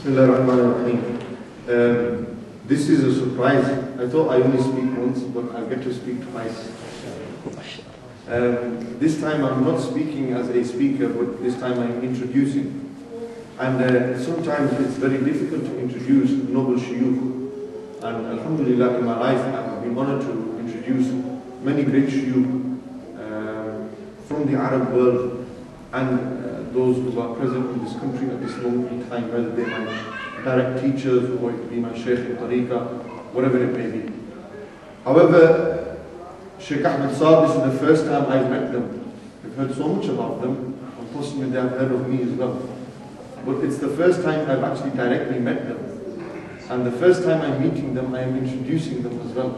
Bismillah ar-Rahman ar-Rahim. This is a surprise. I thought I only speak once, but I'll get to speak twice. This time I'm not speaking as a speaker, but this time I'm introducing. And sometimes it's very difficult to introduce noble shuyukh. And alhamdulillah, in my life I've been honored to introduce many great shuyukh from the Arab world and those who are present in this country at this moment in time, whether they are my direct teachers or it be my Shaykh in Tariqah, whatever it may be. However, Shaykh Ahmed Saab, this is the first time I've met them. I've heard so much about them, and possibly they have heard of me as well. But it's the first time I've actually directly met them. And the first time I'm meeting them, I am introducing them as well.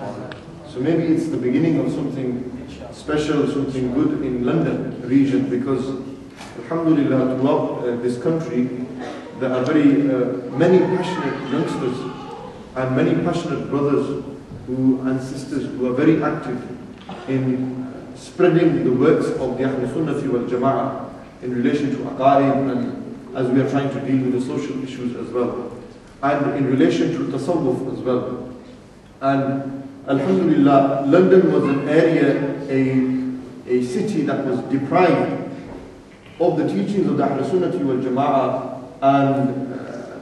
So maybe it's the beginning of something special, something good in London region, because alhamdulillah, throughout this country, there are very many passionate youngsters and many passionate brothers and sisters who are very active in spreading the works of the Ahl Sunnah wal Jama'ah in relation to aqaid, and as we are trying to deal with the social issues as well, and in relation to tasawwuf as well. And alhamdulillah, London was an area, a city that was deprived of the teachings of the Ahl Sunnah wal Jama'ah and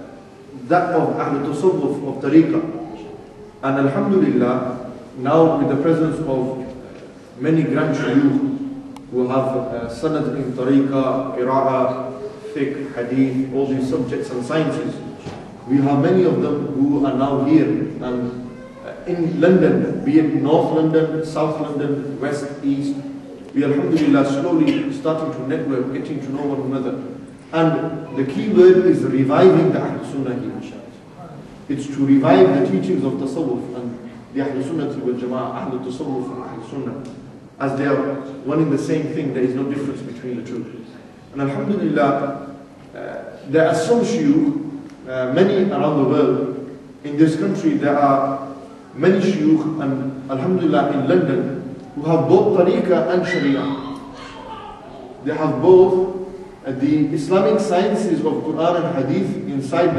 that of Ahl Tasawwuf of Tariqah. And alhamdulillah, now with the presence of many grand shuyukh who have sanad in Tariqah, Qira'ah, fiqh, hadith, all these subjects and sciences, we have many of them who are now here and in London, be it North London, South London, West, East. We alhamdulillah slowly starting to network, getting to know one another. And the key word is reviving the Ahl Sunnah here. It's to revive the teachings of Tasawwuf and the Ahl Sunnah wal Jama'ah, Ahl Tasawwuf and Ahl Sunnah. As they are one in the same thing, there is no difference between the two. And alhamdulillah, there are some shuyukh, many around the world. In this country there are many shuyukh, and alhamdulillah in London, who have both Tariqah and Sharia. They have both the Islamic sciences of Quran and Hadith inside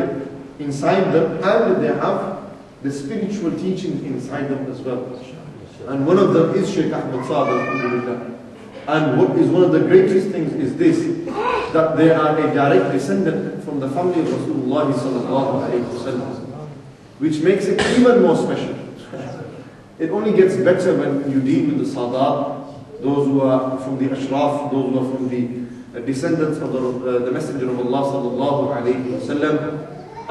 them, and they have the spiritual teachings inside them as well. And one of them is Shaykh Ahmed Saab, alhamdulillah. And what is one of the greatest things is this, that they are a direct descendant from the family of Rasulullah sallallahu alayhi wa sallam, which makes it even more special. It only gets better when you deal with the Sadat, those who are from the Ashraf, those who are from the descendants of the Messenger of Allah sallallahu alayhi wa sallam,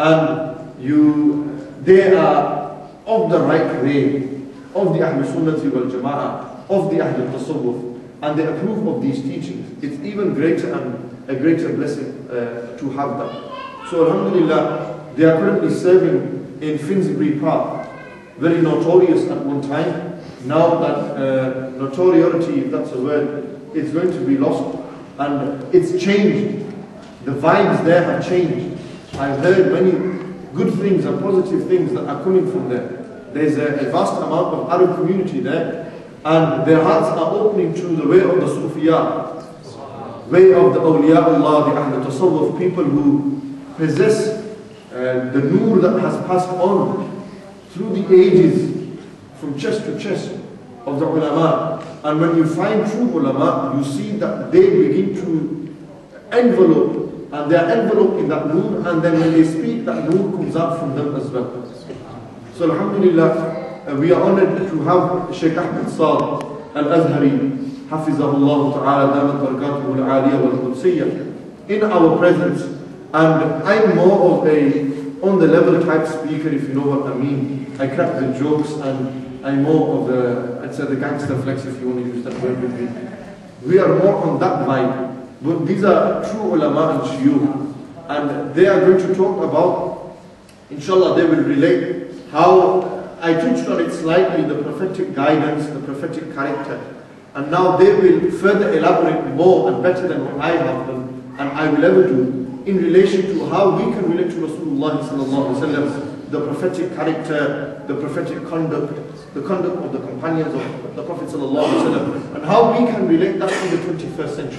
and they are of the right way, of the Ahl Sunnah wal Jama'ah, of the Ahl Tasawwuf, and they approve of these teachings. It's even greater and a greater blessing to have that. So alhamdulillah, they are currently serving in Finsbury Park, very notorious at one time. Now that notoriety, if that's a word, it's going to be lost, and it's changed. The vibes there have changed. I've heard many good things and positive things that are coming from there. There's a vast amount of Arab community there, and their hearts are opening to the way of the Sufiyah, way of the Awliyaullah, the Ahl Tasawwuf, people who possess the nur that has passed on through the ages, from chest to chest of the ulama. And when you find true ulama, you see that they begin to envelope, and they are enveloped in that nur, and then when they speak, that nur comes out from them as well. So alhamdulillah, we are honored to have Shaykh Ahmed Saab Al-Azhari, Hafizahullah Ta'ala, Damat Barakatuhu Al-Aliyah Wal-Qudsiyah, in our presence. And I'm more of a on-the-level type speaker, if you know what I mean. I crack the jokes, and I'm more of the, I'd say the gangster flex, if you want to use that word with me. We are more on that vibe. But these are true ulama and shuyukh, and they are going to talk about, inshallah, they will relate how I touched on it slightly, the prophetic guidance, the prophetic character, and now they will further elaborate more and better than what I have done and I will ever do, in relation to how we can relate to Rasulullah sallallahu alaihi wasallam, the prophetic character, the prophetic conduct, the conduct of the companions of the Prophet sallallahu alaihi wasallam, and how we can relate that in the 21st century.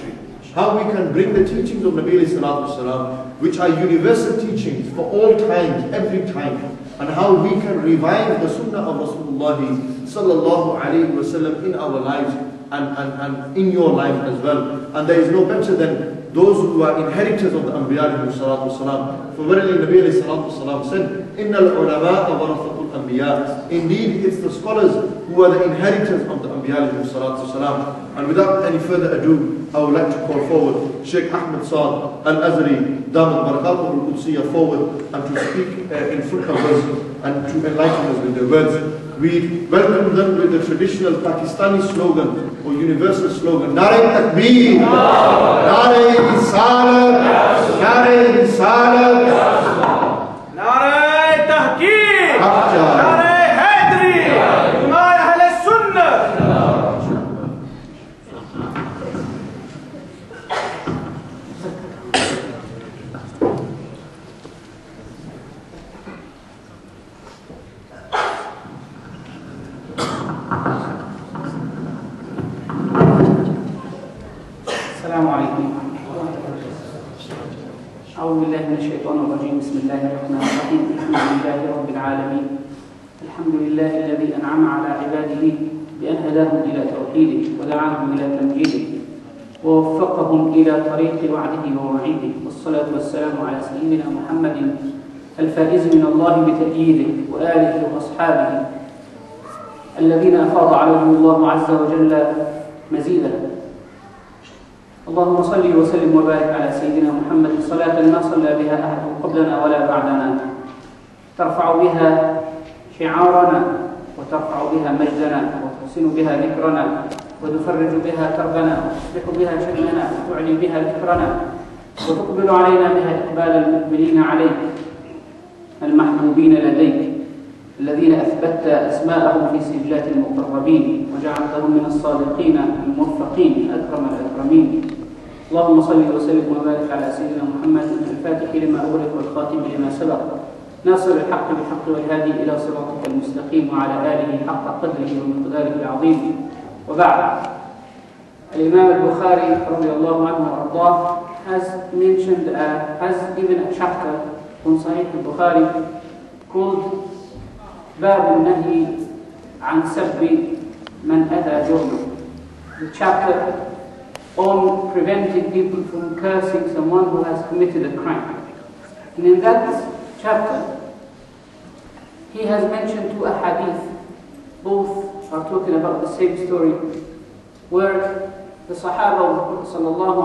how we can bring the teachings of Nabi Sallallahu, which are universal teachings for all times, every time, and how we can revive the Sunnah of Rasulullah Sallallahu Alaihi Wasallam in our lives and in your life as well. And there is no better than those who are inheritors of the Anbiya Sallallahu. For verily Nabi Sallallahu said, Inna al-ulama warathatul anbiya. Indeed, it's the scholars who are the inheritors of the Anbiya Sallallahu. And without any further ado, I would like to call forward Sheikh Ahmed Saad Al-Azhari, Damat Barakatuh Al-Qudsiyya, forward and to speak in front of us and to enlighten us with their words. We welcome them with the traditional Pakistani slogan or universal slogan, Nare Takbir, Nare Risalat, Nare Risalat, Nare Tahqiq, Nare Haidari, Imam Ahl Sunnah. السلام عليكم. أعوذ بالله من الشيطان الرجيم. بسم الله الرحمن الرحيم. الحمد لله رب العالمين. الحمد لله الذي أنعم على عباده بأن هداهم إلى توحيده ودعاهم إلى تمجيده ووفقهم إلى طريق وعده ووعيده، والصلاة والسلام على سيدنا محمد الفائز من الله بتأييده وآله وأصحابه الذين أفاض عليهم الله عز وجل مزيدا. اللهم صل وسلم وبارك على سيدنا محمد صلاة ما صلى بها أحد قبلنا ولا بعدنا، ترفع بها شعارنا وترفع بها مجدنا وتحسن بها ذكرنا وتفرج بها كربنا وتصلح بها شأننا وتعلي بها ذكرنا وتقبل علينا بها إقبال المقبلين عليك المحبوبين لديك الذين أثبتت أسماءهم في سجلات المقربين وجعلتهم من الصادقين الموفقين أكرم الأكرمين. اللهم صل وسلم وبارك على سيدنا محمد الفاتح لما أغلق والخاتم لما سبق ناصر الحق بالحق والهادي إلى صراطك المستقيم وعلى آله حق قدره ومقداره العظيم. وبعد، الإمام البخاري رضي الله عنه وأرضاه has given a chapter on Sahih al-Bukhari called باب النهي عن سب من أتى جرما. The chapter on preventing people from cursing someone who has committed a crime. And in that chapter, he has mentioned two ahadith. Both are talking about the same story, where the Sahaba of the Prophet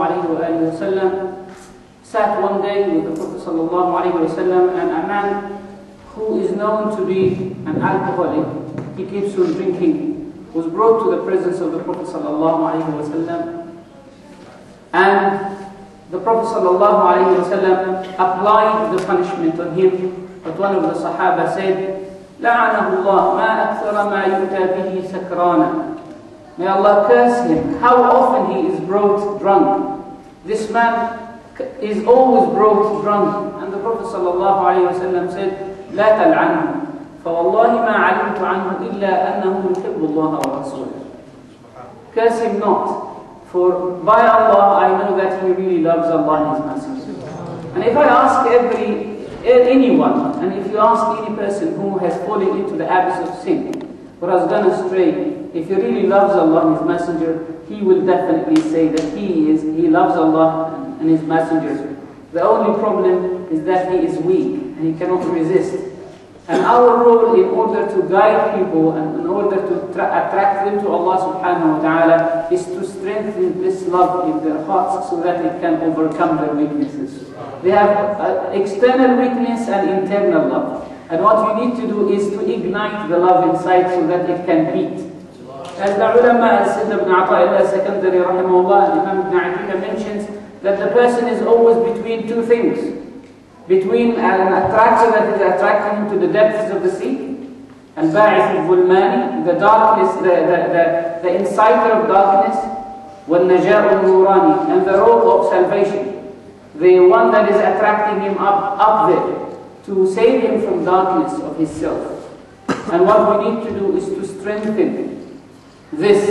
ﷺ sat one day with the Prophet ﷺ, and a man who is known to be an alcoholic, he keeps on drinking, was brought to the presence of the Prophet ﷺ, and the Prophet ﷺ applied the punishment on him. But one of the Sahaba said, لعنه الله ما أكثر ما يؤتى به سكرانا. May Allah curse him, how often he is brought drunk. This man is always brought drunk. And the Prophet ﷺ said, لا تلعنه فوالله ما علمت عنه إلا أنه يحب الله ورسوله. Curse him not, for by Allah I know that he really loves Allah and His Messenger. And if I ask anyone, and if you ask any person who has fallen into the abyss of sin or has gone astray, if he really loves Allah and His Messenger, he will definitely say that he loves Allah and His Messenger. The only problem is that he is weak and he cannot resist. And our role, in order to guide people and in order to attract them to Allah subhanahu wa ta'ala, is to strengthen this love in their hearts so that it can overcome their weaknesses. They have external weakness and internal love. And what you need to do is to ignite the love inside so that it can beat. As the ulama, as Sayyid ibn Ata'illah Secondary rahimahullah, Imam ibn Atiyah mentions that the person is always between two things. Between an attractor that is attracting him to the depths of the sea, and ba'ith al-zulmani, the darkness, the inciter of darkness, wal-najā' al-nurani, and the rope of salvation, the one that is attracting him up there to save him from darkness of his self. And what we need to do is to strengthen this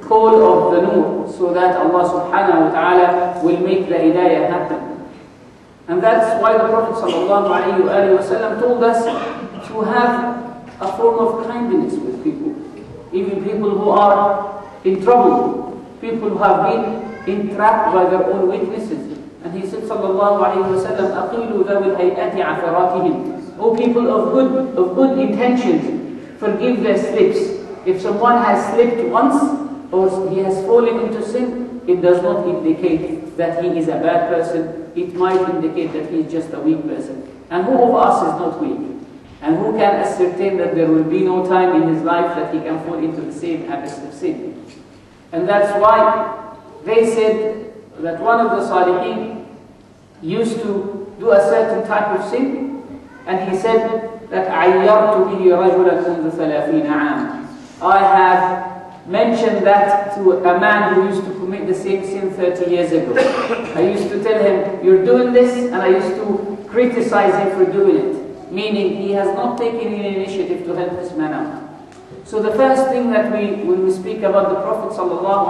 call of the Nur, so that Allah subhanahu wa ta'ala will make the hidayah happen. And that's why the Prophet sallallahu alayhi wa sallam told us to have a form of kindness with people, even people who are in trouble, people who have been entrapped by their own weaknesses. And he said sallallahu alayhi wa sallam, أَقِيلُوا ذَوِ الْهَيْئَةِ عَثَرَاتِهِمْ. O people of good intentions, forgive their slips. If someone has slipped once, or he has fallen into sin, it does not indicate that he is a bad person. It might indicate that he is just a weak person. And who of us is not weak? And who can ascertain that there will be no time in his life that he can fall into the same habits of sin? And that's why they said that one of the Salihin used to do a certain type of sin, and he said that عَيَّرْتُ بِهِ رَجُلًا مُنْذُ 30 عَامٍ. I have mentioned that to a man who used to commit the same sin 30 years ago. I used to tell him, you're doing this, and I used to criticize him for doing it. Meaning, he has not taken any initiative to help this man out. So the first thing that when we speak about the Prophet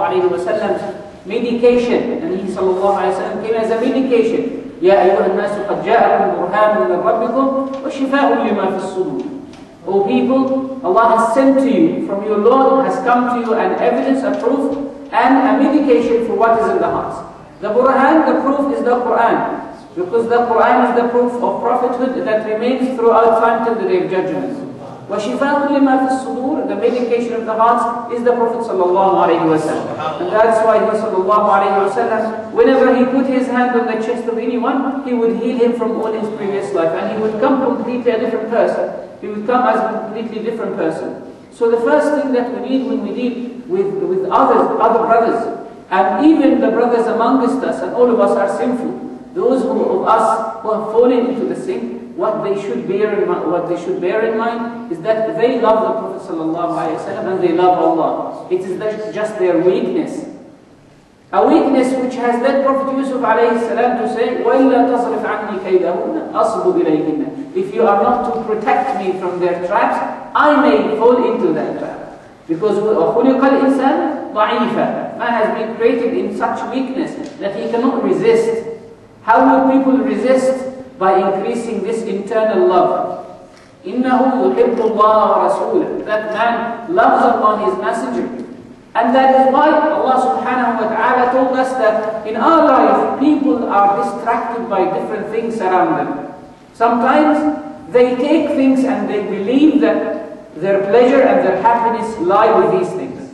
ﷺ, medication, and he ﷺ came as a medication. يَا أَيُّهَا النَّاسُ قَدْ جَاءَكُمْ بُرْهَانٌ مِّن رَبِّكُمْ وَشِفَاءٌ لِمَا فِي الصُّدُورِ. O people, Allah has sent to you, from your Lord has come to you an evidence, a proof, and a medication for what is in the hearts. The Burhan, the proof is the Quran, because the Quran is the proof of prophethood that remains throughout time till the day of judgment. وَشِفَاءٌ لِمَا فِي الصُّدُورِ. The medication of the hearts is the Prophet sallallahu alayhi wa sallam. And that's why he sallallahu alayhi wa sallam, whenever he put his hand on the chest of anyone, he would heal him from all his previous life, and he would come completely a different person. He would come as a completely different person. So the first thing that we need when we deal with other brothers, and even the brothers amongst us, and all of us are sinful, those of us who have fallen into the sin, what they should bear in mind is that they love the Prophet ﷺ and they love Allah. It is just their weakness. A weakness which has led Prophet Yusuf ﷺ to say, وَإِلَّا تَصْرِفْ عَنِّي كَيْدَهُنَّ أَصْبُ إِلَيْهِنَّ. If you are not to protect me from their traps, I may fall into that trap. Because خُلِقَ الْإِنسَانِ ضَعِيفًا. Man has been created in such weakness that he cannot resist. How will people resist? By increasing this internal love. إِنَّهُ يُحِبُّ اللَّهَ وَرَسُولَهُ. That man loves Allah and His Messenger. And that is why Allah subhanahu wa ta'ala told us that in our life, people are distracted by different things around them. Sometimes they take things and they believe that their pleasure and their happiness lie with these things.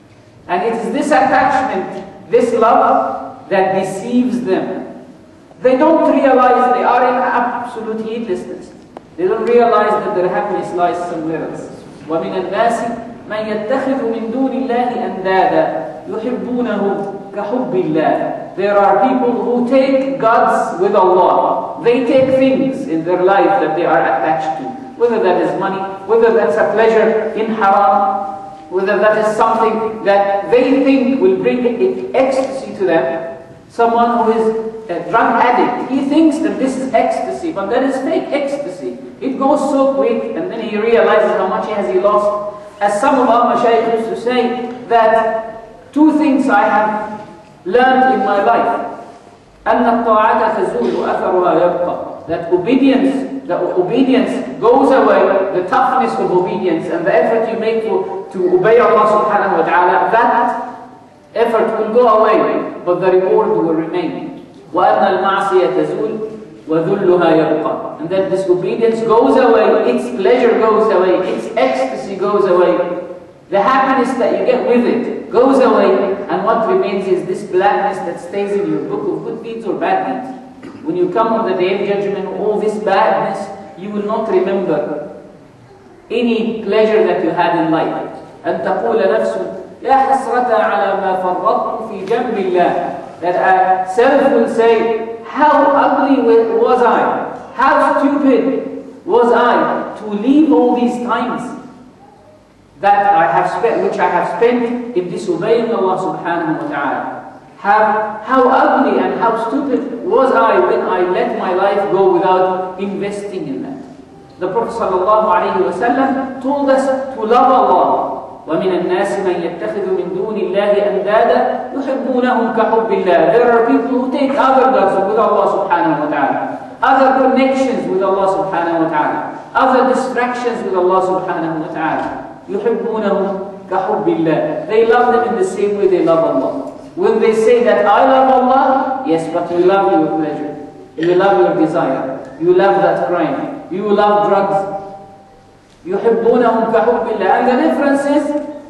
And it is this attachment, this love, that deceives them. They don't realize they are in absolute heedlessness. They don't realize that their happiness lies somewhere else. وَمِنَ النَّاسِ مَنْ يَتَّخِذُ مِنْ دُونِ اللَّهِ أَنْدَادًا يُحِبُّونَهُمْ كَحُبِّ اللَّهِ. There are people who take gods with Allah. They take things in their life that they are attached to. Whether that is money, whether that's a pleasure in haram, whether that is something that they think will bring ecstasy to them. Someone who is a drug addict, he thinks that this is ecstasy, but that is fake ecstasy. It goes so quick, and then he realizes how much he lost. As some of our mashayikh used to say, that two things I have learned in my life. أَنَّ الطَّاعَةَ تَزُولُ وَأَثَرُهَا يَبْقَى. That the obedience goes away, the toughness of obedience and the effort you make to obey Allah subhanahu wa ta'ala, that effort will go away, but the reward will remain. وَأَنَّ الْمَعْصِيَةَ تَزُولُ وَذُلُّهَا يَبْقَى. And then disobedience goes away, its pleasure goes away, its ecstasy goes away, the happiness that you get with it goes away, and what remains is this blackness that stays in your book of good deeds or bad deeds. When you come on the day of judgment, all this badness, you will not remember any pleasure that you had in life. أَن تَقُولَ نَفْسٌ يا حسرة على ما فرطت في جنب الله. That a self will say, how ugly was I? How stupid was I to leave all these times that I have spent, which I have spent in disobeying Allah subhanahu wa ta'ala. How ugly and how stupid was I when I let my life go without investing in that. The Prophet sallallahu alayhi wa sallam told us to love Allah. وَمِنَ النَّاسِ مَنْ يَتَّخِذُ مِنْ دُونِ اللَّهِ أَنْدَادًا يُحِبُّونَهُمْ كَحُبِّ اللَّهِ. There are people who take other gods with Allah subhanahu wa ta'ala, other connections with Allah subhanahu wa ta'ala, other distractions with Allah subhanahu wa ta'ala. يُحِبُّونَهُمْ كَحُبِّ اللَّهِ. They love them in the same way they love Allah. When they say that I love Allah, yes, but you love your pleasure, you love your desire, you love that crime, you love drugs. يُحِبُّونَهُمْ كَحُبِّ اللَّهِ. And the difference is,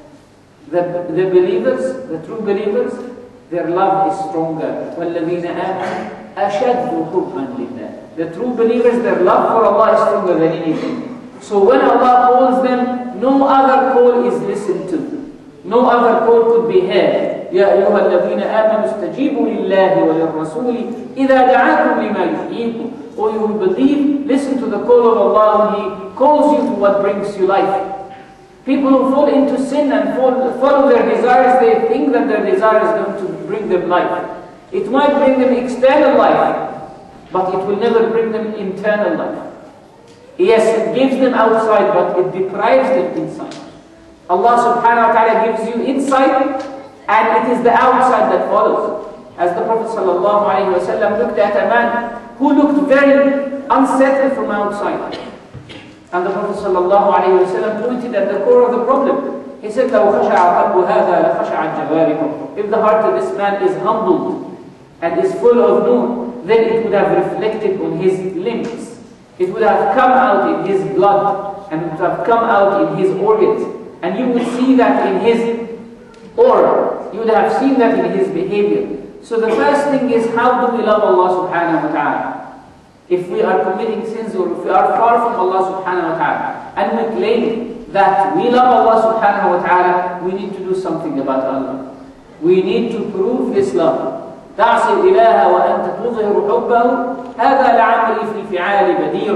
the believers, the true believers, their love is stronger. وَالَّذِينَ آمَنُوا أَشَدُّ حُبًّا لِلَّهِ. The true believers, their love for Allah is stronger than anything. So when Allah calls them, no other call is listened to. No other call could be heard. يَا أَيُّهَا الَّذِينَ آمَنُوا اسْتَجِيبُوا لِلَّهِ وَلِلرَّسُولِ إِذَا دَعَاكُمْ لِمَا يُحْيِيكُمْ. O you who believe, listen to the call of Allah when He calls you to what brings you life. People who fall into sin and follow their desires, they think that their desire is going to bring them life. It might bring them external life, but it will never bring them internal life. Yes, it gives them outside, but it deprives them inside. Allah subhanahu wa ta'ala gives you insight, and it is the outside that follows. As the Prophet sallallahu alayhi wa sallam looked at a man who looked very unsettled from outside. And the Prophet sallallahu alayhi wa sallam pointed at the core of the problem. He said, لَوْ خَشَعَ قَلْبُ هَذَا لَخَشَعَتْ جَوَارِحُ. If the heart of this man is humbled and is full of nur, then it would have reflected on his limbs. It would have come out in his blood, and it would have come out in his organs. And you would see that in his aura. You would have seen that in his behavior. So the first thing is, how do we love Allah subhanahu wa ta'ala? If we are committing sins, or if we are far from Allah subhanahu wa ta'ala, and we claim that we love Allah subhanahu wa ta'ala, we need to do something about Allah. We need to prove this love. تعصي الإله وأنت تظهر حبه هذا لعمري في الفعال بديع.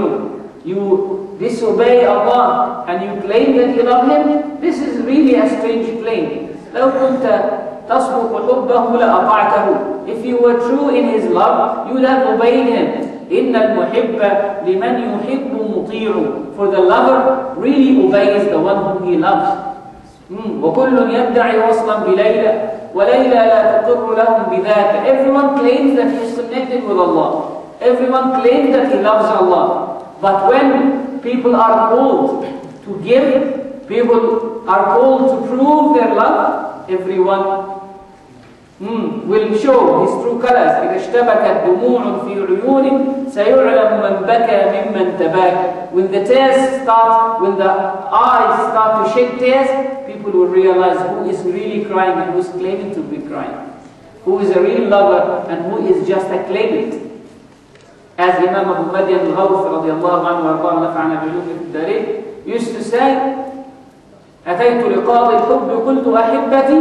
You disobey Allah and you claim that you love Him. This is really a strange claim. لو كنت تصدق حبه لأطعته. If you were true in His love, you would have obeyed Him. إن المحب لمن يحب مطيع. For the lover really obeys the one whom he loves. وكل يدعي وصلا بليلى وليلى لا تقر لهم بذاك. Everyone claims that he is connected with Allah. Everyone claims that he loves Allah. But when people are called to give, people are called to prove their love, everyone will show his true colors. إذا اشتبكت دموع في عيون سيعلم من بكى ممن تباكى. When the tears start, when the eyes start to shed tears, people will realize who is really crying and who is claiming to be crying. Who is a real lover and who is just a claimant. As Imam Abu Madian al-Ghawth radiallahu anhu wa nafa'ana bi'ulumi fi ad-darin used to say, أتيت لقاضي الحب قلت أحبتي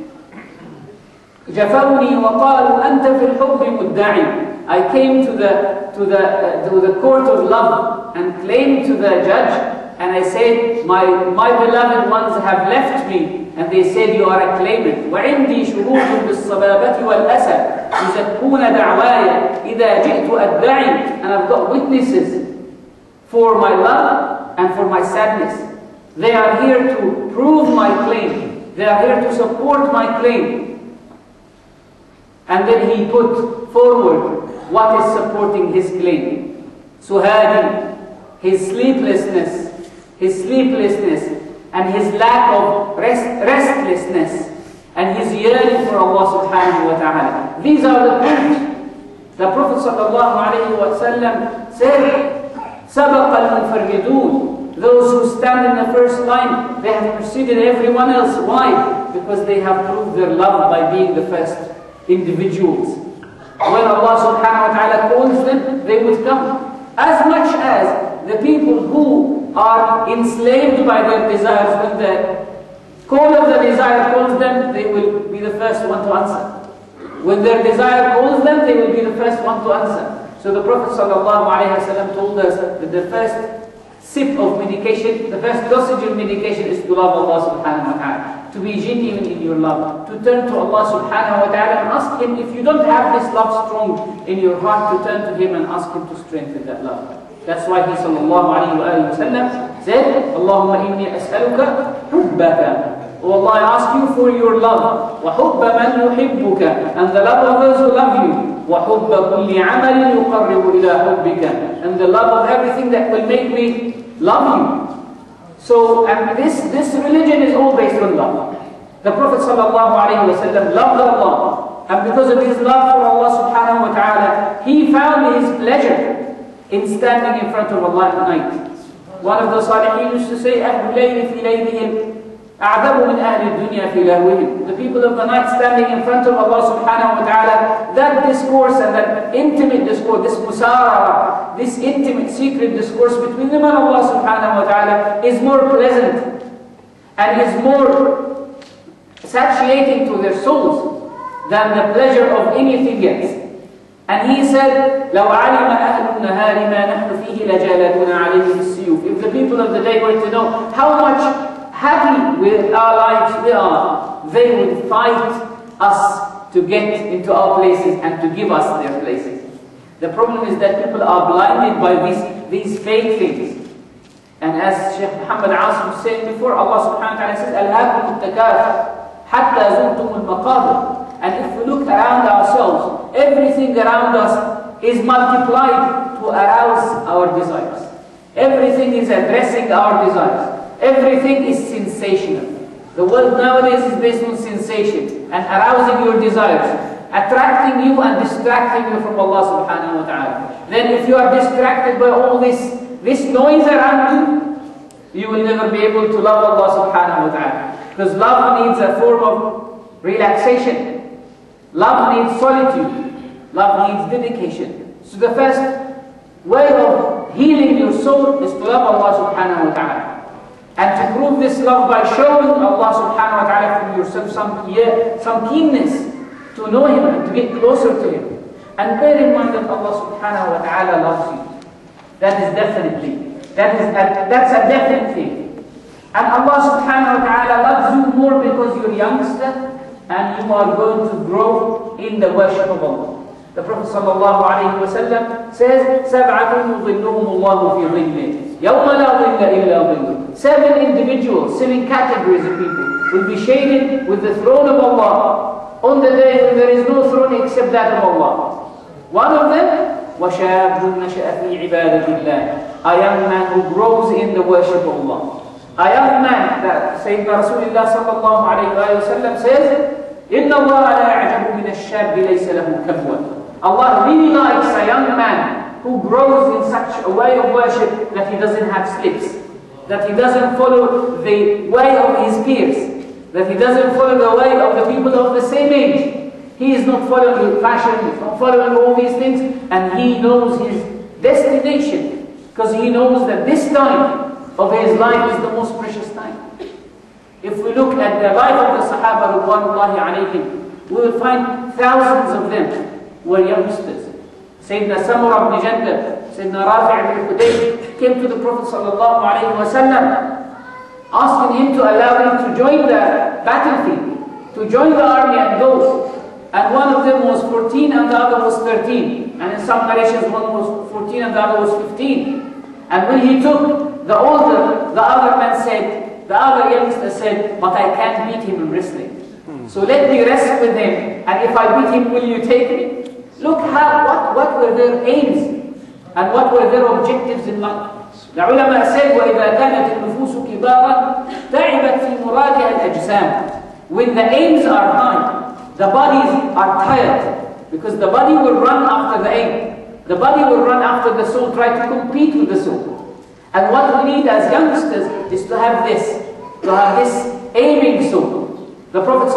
جفوني وقالوا أنت في الحب مدعي. I came to the court of love and claimed to the judge, and I said, my beloved ones have left me, and they said, you are a claimant. وعندي شهود بالصبابة والأسى يزكون دعواي إذا جئت أدعي. And I've got witnesses for my love and for my sadness. They are here to prove my claim. They are here to support my claim. And then he put forward what is supporting his claim. Suhadi, his sleeplessness, and his lack of restlessness, and his yearning for Allah subhanahu wa ta'ala. These are the proofs. The Prophet sallallahu alayhi wa sallam said, سَبَقَ الْمُفَرِّدُونَ. Those who stand in the first line, they have preceded everyone else. Why? Because they have proved their love by being the first individuals. When Allah subhanahu wa ta'ala calls them, they would come. As much as the people who are enslaved by their desires, when the call of the desire calls them, they will be the first one to answer. When their desire calls them, they will be the first one to answer. So the Prophet sallallahu alayhi wa sallam told us that the first sip of medication, the first dosage of medication is to love Allah subhanahu wa ta'ala. To be genuine in your love. To turn to Allah subhanahu wa ta'ala and ask Him, if you don't have this love strong in your heart, to turn to Him and ask Him to strengthen that love. That's why He sallallahu alayhi wa sallam said, Allahumma inni as'aluka hubbaka. Oh Allah, I ask you for your love. وَحُبَّ مَنْ يُحِبُّكَ, and the love of those who love you. وَحُبَّ كُلِّ عَمَلٍ يُقَرِّبُ إِلَىٰ حُبِّكَ, and the love of everything that will make me love you. So, and this religion is all based on love. The Prophet ﷺ loved Allah, and because of his love for Allah subhanahu wa ta'ala, he found his pleasure in standing in front of Allah at night. One of the Salihin used to say, أَهْلُ اللَّيْلِ فِي لَيْلِهِمْ أعذب من أهل الدنيا في لهوهم. The people of the night standing in front of Allah subhanahu wa ta'ala, that discourse and that intimate discourse, this musara, this intimate secret discourse between them and Allah subhanahu wa ta'ala is more pleasant and is more satiating to their souls than the pleasure of anything else. And he said, لو علم أهل النهار ما نحن فيه لجالدون عليه بالسيوف. If the people of the day were to know how much happy with our lives we are, they would fight us to get into our places and to give us their places. The problem is that people are blinded by these fake things. And as Sheikh Muhammad Asim was saying before, Allah subhanahu wa ta'ala says, أَلْهَاكُمُ التَّكَاثُرُ حَتَّى زُرْتُمُ الْمَقَابِرَ. And if we look around ourselves, everything around us is multiplied to arouse our desires. Everything is addressing our desires. Everything is sensational. The world nowadays is based on sensation and arousing your desires, attracting you and distracting you from Allah subhanahu wa ta'ala. Then if you are distracted by all this noise around you, you will never be able to love Allah subhanahu wa ta'ala. Because love needs a form of relaxation. Love needs solitude. Love needs dedication. So the first way of healing your soul is to love Allah subhanahu wa ta'ala. And to prove this love by showing Allah subhanahu wa ta'ala from yourself some keenness to know Him and to get closer to Him. And bear in mind that Allah subhanahu wa ta'ala loves you. That is definitely, that's a definite thing. And Allah subhanahu wa ta'ala loves you more because you're youngster and you are going to grow in the worship of Allah. The Prophet sallallahu alayhi wa sallam says, سَبْعَةٌ يُظِلُّهُمُ اللَّهُ فِي ظِلِّهِ يَوْمَ لَا ظِلَّ إِلَّا ظِلُّهُ. 7 individuals, 7 categories of people will be shaded with the throne of Allah on the day when there is no throne except that of Allah. One of them, وَشَابٌ نَشَأَ فِي عِبَادَةِ اللَّهِ, a young man who grows in the worship of Allah. A young man, that Sayyidina Rasulullah sallallahu alayhi wa sallam says, إِنَّ اللَّهَ لَا يَعْجَبُ مِنَ الشَّابِّ لَيْسَ لَهُ كَبْوَةٌ. Allah really likes a young man who grows in such a way of worship that he doesn't have slips, that he doesn't follow the way of his peers, that he doesn't follow the way of the people of the same age. He is not following fashion, he's not following all these things, and he knows his destination, because he knows that this time of his life is the most precious time. If we look at the life of the Sahaba Ridwanullahi alayhim, we will find thousands of them were youngsters. Sayyidina Samura ibn Jandab, Sayyidina Rafi' ibn Khudayj came to the Prophet sallallahu alayhi wa sallam, asking him to allow him to join the battlefield, to join the army and go. And one of them was 14 and the other was 13. And in some narrations one was 14 and the other was 15. And when he took the older, the other man said, the other youngster said, but I can't beat him in wrestling. So let me wrestle with him, and if I beat him, will you take me? Look what were their aims and what were their objectives in life. The ulama said, وَإِذَا كَانَتِ النُّفُوسُ كِبَارًا تَعِبَتْ فِي مُرَادِهَا الْأَجْسَامِ. When the aims are high, the bodies are tired, because the body will run after the aim. The body will run after the soul, try to compete with the soul. And what we need as youngsters is to have this aiming soul. The Prophet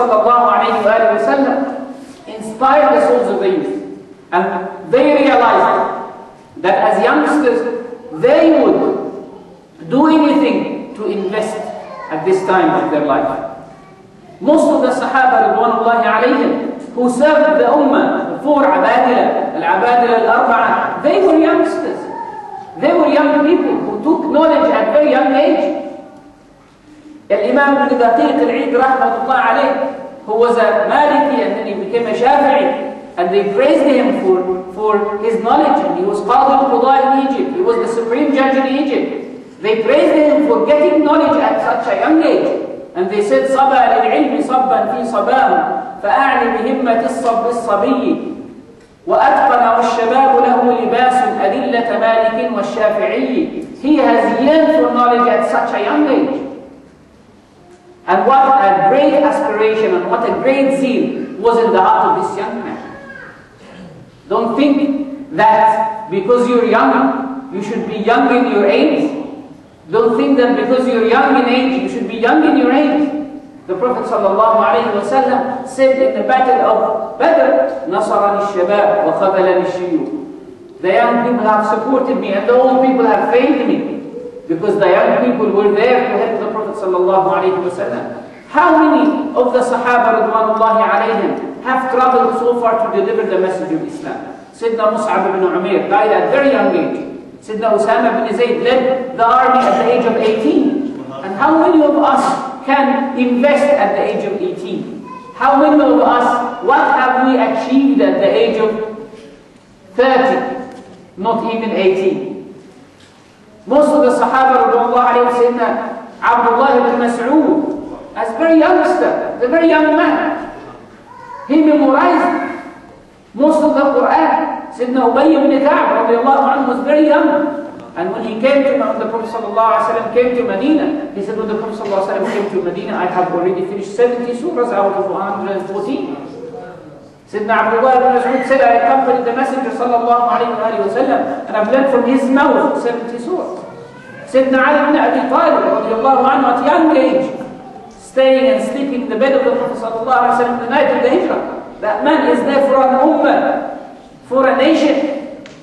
ﷺ inspired the souls of the youth. And they realized that as youngsters, they would do anything to invest at this time of their life. Most of the Sahaba Ridwanullahi alayhim who served the Ummah, the 4 Abadila, Al-Abadila Al-Arba'a, they were youngsters. They were young people who took knowledge at a very young age. Al-Imam Ibn Daqiq Al-Eid Rahmatullah alayh, who was a Maliki and then he became a Shafi'i, and they praised him for his knowledge, and he was Qadi al-Qudaa in Egypt, he was the supreme judge in Egypt. They praised him for getting knowledge at such a young age. And they said صبا للعلم صبا في صباه فأعلي بهمة الصب الصبي وأتقن والشباب له لباس أدلة مالك والشافعي. He has yearned for knowledge at such a young age. And what a great aspiration and what a great zeal was in the heart of this young man. Don't think that because you're young, you should be young in your age. Don't think that because you're young in age, you should be young in your age. The Prophet ﷺ said in the battle of Badr, نَصَرَنِ الشَّبَابِ وَخَذَلَنِ الشِّيُّوخ. The young people have supported me and the old people have failed me. Because the young people were there to help the Prophet ﷺ. How many of the Sahaba Ridwanullahi alayhim have traveled so far to deliver the message of Islam? Sayyidina Mus'ab ibn Umair died at a very young age. Sayyidina Usama ibn Zayd led the army at the age of 18. And how many of us can invest at the age of 18? How many of us, what have we achieved at the age of 30? Not even 18. Most of the Sahaba Ridwanullah alayhi Sayyidina Abdullah ibn Mas'ud, as a very youngster, the very young man, he memorized most of the Quran. Sayyidina Ubay ibn Ka'b radiallahu anhu was very young. And when he came to, when the Prophet ﷺ came to Medina, he said, when the Prophet ﷺ came to Medina, I have already finished 70 surahs out of 114. Sayyidina Abdullah ibn Mas'ud said, I accompanied the Messenger ﷺ and I've learned from his mouth 70 surahs. Sayyidina Ali ibn Abi Talib radiallahu anhu at young age, staying and sleeping in the bed of the Prophet ﷺ the night of the Hijrah. That man is there for an ummah, for a nation.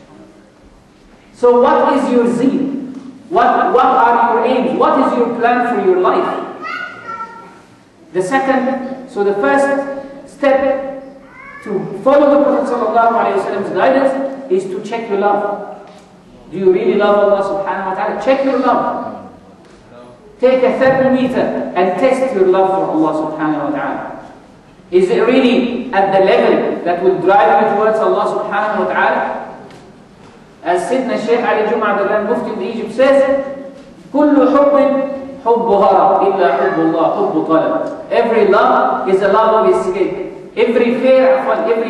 So what is your zeal? What are your aims? What is your plan for your life? The second, so the first step to follow the Prophet ﷺ's guidance is to check your love. Do you really love Allah subhanahu wa ta'ala? Check your love. Take a thermometer and test your love for Allah subhanahu wa ta'ala. Is it really at the level that will drive you towards Allah subhanahu wa ta'ala? As Sidna Shaykh Ali Jum'ah the Mufti of Egypt says, كل حب حب هرب إلا حب الله حب طلب. Every love is a love of escape. Every fear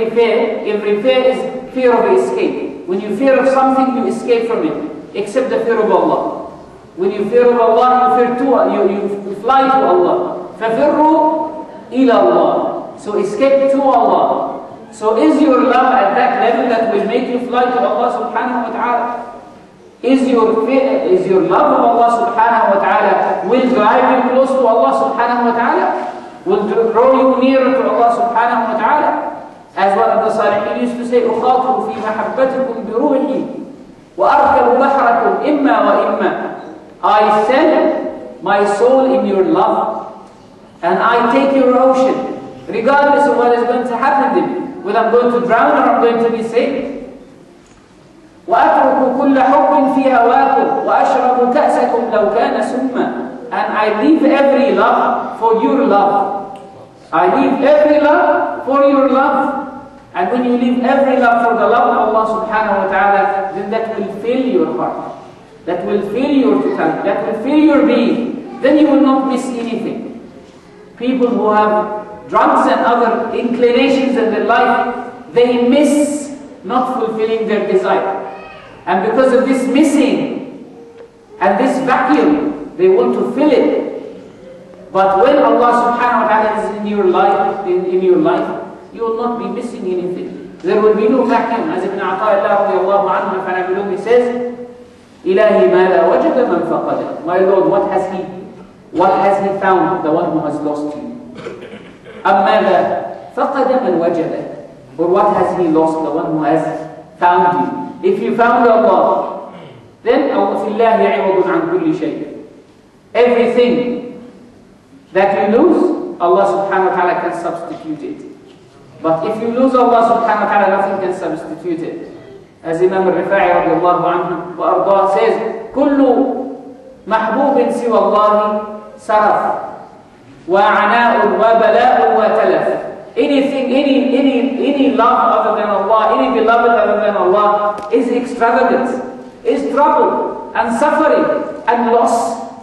is fear of escape. When you fear of something, you escape from it, except the fear of Allah. When you fear of Allah, you fly to Allah. فَفِرُّوا إِلَى اللَّهِ. So escape to Allah. So is your love at that level that will make you fly to Allah subhanahu wa ta'ala? Is your love of Allah subhanahu wa ta'ala will drive you close to Allah subhanahu wa ta'ala? Will draw you nearer to Allah subhanahu wa ta'ala? As one of the Salihin used to say, أُخَاطُرُ فِي مَحَبَّتِكُمْ بِرُوحِي وَأَرْكَبُ بَحْرَكُمْ إِمَّا وَإِمَّا. I sell my soul in your love and I take your ocean regardless of what is going to happen to me. Whether I'm going to drown or I'm going to be saved. وَأَتْرُكُ كُلَّ حُبٍّ فِي هَوَاكُمْ وَأَشْرَبُ كَأْسَكُمْ لَوْ كَانَ سُمًّا. And I leave every love for your love. I leave every love for your love. And when you leave every love for the love of Allah subhanahu wa ta'ala, then that will fill your heart. That will fill your totality. That will fill your being. Then you will not miss anything. People who have drugs and other inclinations in their life, they miss not fulfilling their desire. And because of this missing and this vacuum, they want to fill it. But when Allah subhanahu wa ta'ala is in your life, you will not be missing anything. There will be no vacuum. As Ibn Ata'illah radiallahu anhu al-Fanabillumi says, Ilahi ma la wajada man faqada. My Lord, what has he found, the one who has lost you? أَمَّا فَقَدَ مَنْ وَجَدَ. Or what has he lost, the one who has found you? If you found Allah, then فِي اللَّهِ عِوَضٌ عَنْ كُلِّ شَيْءٍ. Everything that you lose, Allah subhanahu wa ta'ala can substitute it. But if you lose Allah subhanahu wa ta'ala, nothing can substitute it. As Imam al-Rifa'i radiallahu anhu wa ardah says, كُلُّ مَحْبُوبٍ سِوَى اللَّهِ سَرَفٍ وَعَنَاءٌ وَبَلَاءٌ وَتَلَفٍ. Anything, any love other than Allah, any beloved other than Allah is extravagant, is trouble and suffering and loss.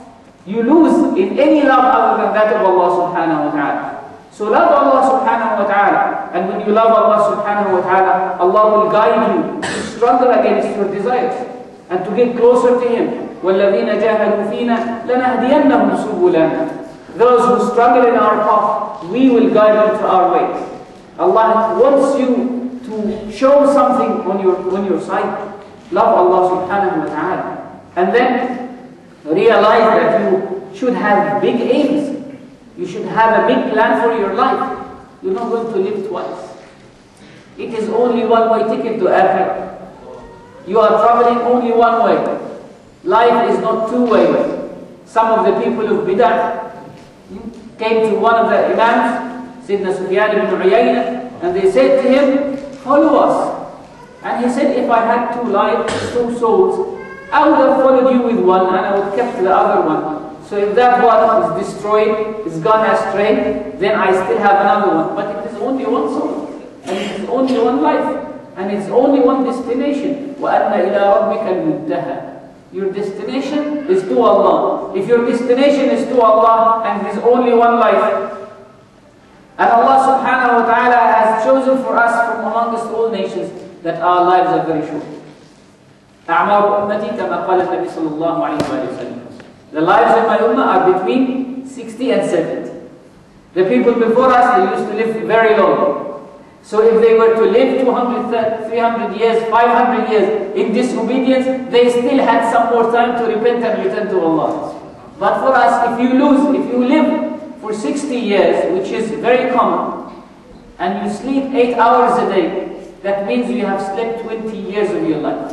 you lose in any love other than that of Allah subhanahu wa ta'ala. So love Allah subhanahu wa ta'ala, and when you love Allah subhanahu wa ta'ala, Allah will guide you to struggle against your desires and to get closer to Him. وَالَّذِينَ جَاهَدُوا فِينَا لَنَهْدِيَنَّهُمْ سُبُلَنَا. Those who struggle in our path, we will guide them to our way. Allah wants you to show something on your side. Love Allah subhanahu wa ta'ala. And then realize that you should have big aims. You should have a big plan for your life. You're not going to live twice. It is only one-way ticket to Akhirah. You are traveling only one way. Life is not two-way. Some of the people of Bid'ah came to one of the Imams, Sayyidina Sufyan ibn Uyayna, and they said to him, follow us. And he said, if I had two lives, two souls, I would have followed you with one and I would have kept the other one. So if that one is destroyed, is gone astray, then I still have another one. But it is only one soul, and it is only one life, and it's only one destination. وَأَنَّ إِلَىٰ رَبِّكَ الْمُنتَهَى. Your destination is to Allah. If your destination is to Allah, and there is only one life, and Allah subhanahu wa ta'ala has chosen for us from amongst all nations that our lives are very short. أَعْمَارُ أُمَّتِي كَمَا قَالَ النَّبِي صلى الله عليه وسلم. The lives of my ummah are between 60 and 70. The people before us, they used to live very long. So if they were to live 200, 300 years, 500 years in disobedience, they still had some more time to repent and return to Allah. But for us, if you live for 60 years, which is very common, and you sleep 8 hours a day, that means you have slept 20 years of your life.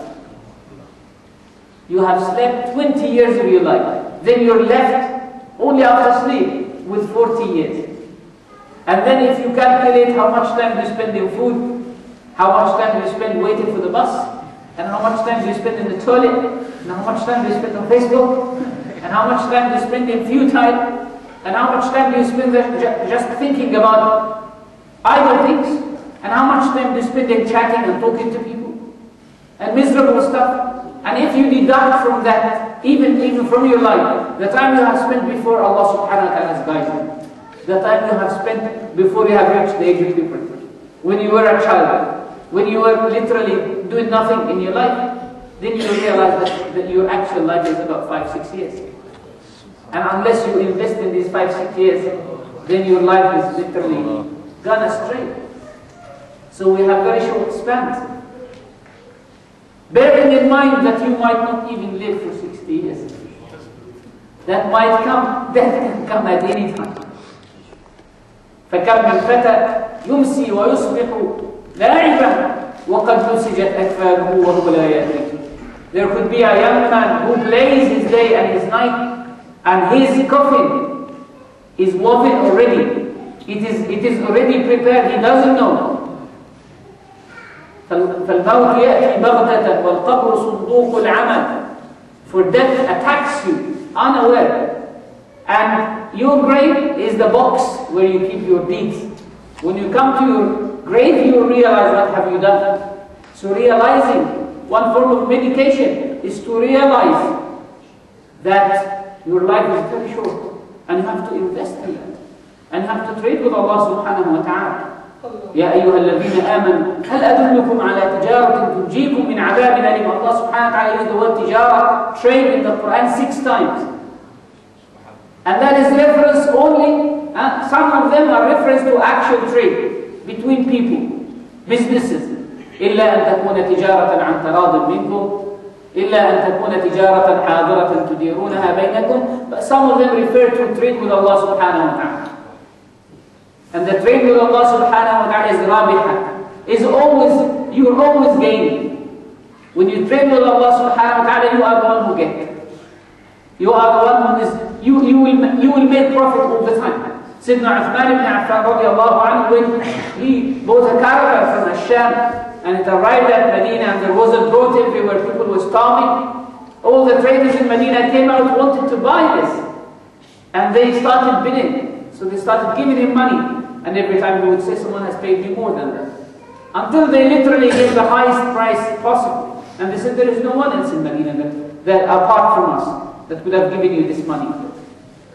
You have slept 20 years of your life. Then you're left only after sleep with 40 years. And then if you calculate how much time you spend in food, how much time you spend waiting for the bus, and how much time you spend in the toilet, and how much time you spend on Facebook, and how much time you spend in futile, and how much time you spend just thinking about idle things, and how much time you spend in chatting and talking to people, and miserable stuff. And if you deduct from that, even from your life, the time you have spent before Allah subhanahu wa ta'ala has guided you, the time you have spent before you have reached the age of puberty, when you were a child, when you were literally doing nothing in your life, then you realize that your actual life is about 5-6 years. And unless you invest in these 5-6 years, then your life is literally gone astray. So we have very short spans. Bearing in mind that you might not even live for 60 years. That might come, death can come at any time. فَكَمْ مِنْ فَتَى يُمْسِي وَيُصْبِحُ لَاعِبًا وَقَدْ نُسِجَتْ أَكْفَانُهُ وَهُوَ لَا يَدْرِي. There could be a young man who plays his day and his night, and his coffin is woven already. It is already prepared, he doesn't know. فالموت يأتي بغتة والقبر صندوق العمل. For death attacks you unaware, and your grave is the box where you keep your deeds. When you come to your grave, you realize what have you done. So realizing, one form of meditation is to realize that your life is very short, and you have to invest in that, and you have to trade with Allah subhanahu wa ta'ala. يا أيها الذين آمنوا هل أدلكم على تجارة تنجيكم من عذاب أليم. Allah subhanahu wa ta'ala used the word tijara, trade, in the Quran 6 times. And that is reference only, some of them are reference to actual trade between people, businesses. إلا أن تكون تجارة عن تراض منكم إلا أن تكون تجارة حاضرة تديرونها بينكم. But some of them refer to trade with Allah subhanahu wa ta'ala. And the trade with Allah subhanahu wa ta'ala is rabiha, you're always gaining. When you trade with Allah subhanahu wa ta'ala, you are the one who gets. You are the one who is, you will make profit all the time. Sayyidina Uthman ibn Affan radiallahu anhu, when he bought a caravan from Asham, and it arrived at Medina, and there was a drought everywhere, people were starving. All the traders in Medina came out, wanted to buy this. And they started bidding. So they started giving him money. And every time he would say, someone has paid me more than that. Until they literally gave the highest price possible. And they said, there is no one else in Medina that apart from us, that would have given you this money.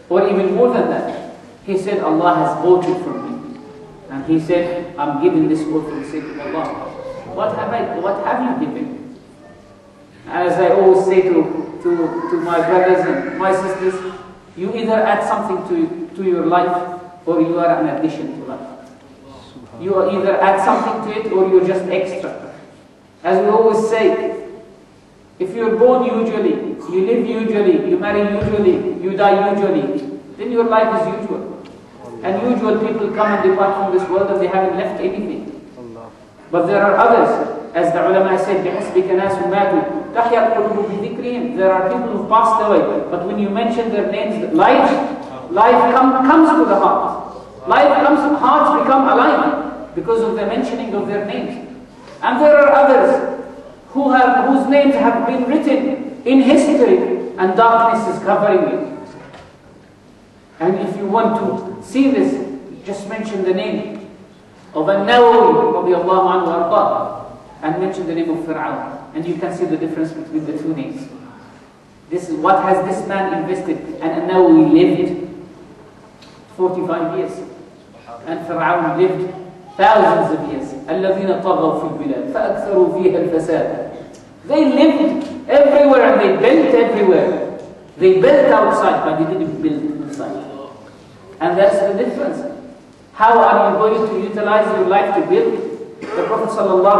Or even more than that, he said, Allah has bought it from me. And he said, I'm giving this oath for the sake of Allah. What have you given? As I always say to my brothers and my sisters, you either add something to your life, or you are an addition to life. You either add something to it, or you're just extra. As we always say, if you're born usually, you live usually, you marry usually, you die usually, then your life is usual. And usual people come and depart from this world and they haven't left anything. But there are others, as the ulama said, بِحَسْبِكَ نَاسٌ مَاتُوا تَحْيَا الْقُلُوبُ بِذِكْرِهِمْ. There are people who've passed away, but when you mention their names, life comes to the heart. Hearts become alive because of the mentioning of their names. And there are others whose names have been written in history and darkness is covering it. And if you want to see this, just mention the name of An-Nawawi radiyallahu anhu arda, and mention the name of Fir'aun, and you can see the difference between the two names. This is what has this man invested. And An-Nawawi lived 45 years, and Fir'aun lived thousands of years. الَّذِينَ طَغَوْا فِي الْبِلَادِ فَأَكْثَرُوا فِيهَا الْفَسَادَ. They lived everywhere and they built everywhere. They built outside, but they didn't build inside. And that's the difference. How are you going to utilize your life to build? The Prophet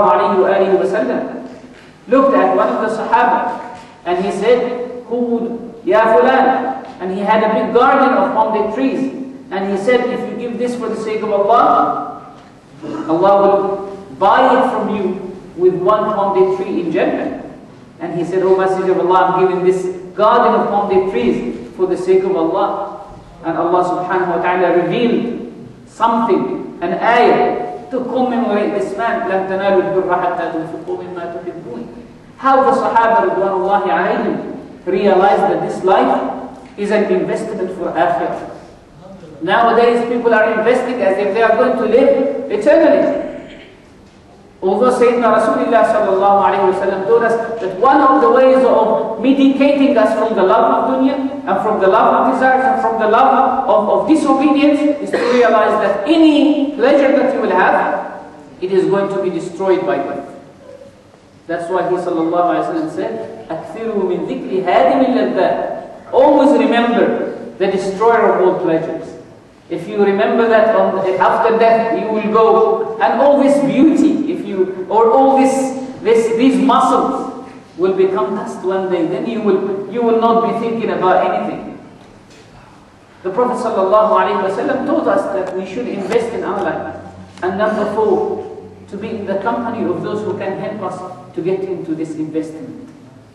ﷺ looked at one of the Sahaba and he said, "Who would, Ya Fulan?" And he had a big garden of palm trees. And he said, "If you give this for the sake of Allah, Allah will buy it from you with one palm tree in Jannah." And he said, "Oh Messenger of Allah, I'm giving this garden of palm trees for the sake of Allah." And Allah subhanahu wa ta'ala revealed something, an ayah, to commemorate this man. لَن تَنَالُوا الْبِرَّ حَتَّى تُنْفِقُوا مِمَّا تُحِبُّونَ. How the Sahaba Ridwanullahi alayhim realized that this life is an investment for akhirah. Nowadays people are investing as if they are going to live eternally. Although Sayyidina Rasulullah sallallahu alayhi wa sallam told us that one of the ways of mitigating us from the love of dunya and from the love of desires and from the love of disobedience is to realize that any pleasure that you will have, it is going to be destroyed by death. That's why he sallallahu alayhi wa sallam said, أَكْثِرُوا مِنْ ذِكْرِ هَادِمِ اللَّذَّاتِ. Always remember the destroyer of all pleasures. If you remember that after death you will go, and all this beauty, or all these muscles will become dust one day, then you will not be thinking about anything. The Prophet ﷺ taught us that we should invest in our life. And number 4, to be in the company of those who can help us to get into this investment.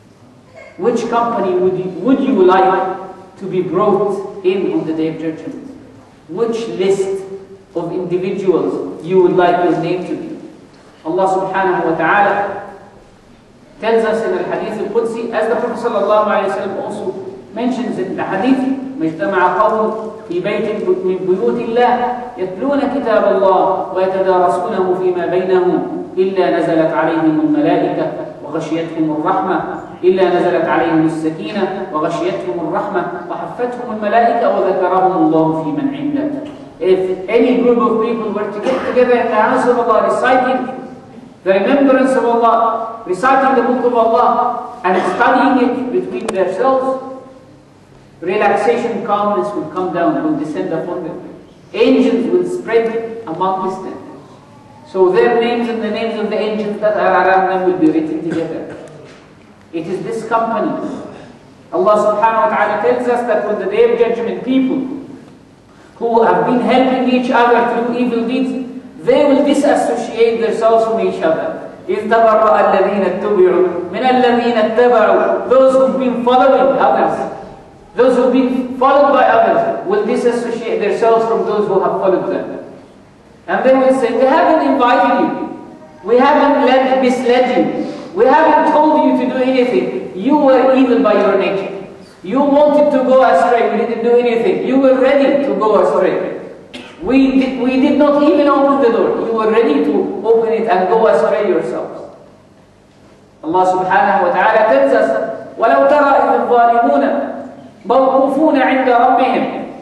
Which company would you like to be brought in on the Day of Judgment? Which list of individuals you would like your name to be? Allah subhanahu wa ta'ala tells us in the Hadith al-Qudsi, as the Prophet sallallahu alayhi wa sallam also mentions in the Hadith, مَجْتَمَعَ قَوْمٌ فِي بَيْتٍ مِّن بُيُوتِ اللَّهِ يَتْلُونَ كِتَابَ اللَّهِ وَيَتَدَارَسُونَهُ فِيمَا بَيْنَهُمْ إِلَّا نَزَلَتْ عَلَيْهِمُ الْمَلَائِكَةُ وَغَشِيَتْهُمُ الرَّحْمَةُ إِلَّا نَزَلَتْ عَلَيْهِمُ السَّكِينَةُ وَغَشِيَتْهُمُ الرَّحْمَةُ وَحَفَّتْهُمُ الْمَلَائِكَةُ وَذَكَرَهُمُ اللَّهُ فِي مَنْ عِندَهُ. If any group of people were to get together in the house of Allah, reciting the remembrance of Allah, reciting the book of Allah, and studying it between themselves, relaxation, calmness will come down, will descend upon them. Angels will spread amongst them. So their names and the names of the angels that are around them will be written together. It is this company. Allah subhanahu wa ta'ala tells us that on the Day of Judgment, people who have been helping each other through evil deeds, they will disassociate themselves from each other. إِذْ تَبَرَّأَ الَّذِينَ اتَّبِعُوا مِنَ الَّذِينَ اتَّبَعُوا. Those who've been following others, those who've been followed by others, will disassociate themselves from those who have followed them. And they will say, we haven't invited you, we haven't misled you, we haven't told you to do anything. You were evil by your nature. You wanted to go astray, we didn't do anything. You were ready to go astray. We did not even open the door. You were ready to open it and go astray yourselves. Allah subhanahu wa ta'ala tells us, وَلَوْ تَرَى إِذِ الظَّالِمُونَ مَوْقُوفُونَ عِنْدَ رَبِّهِمْ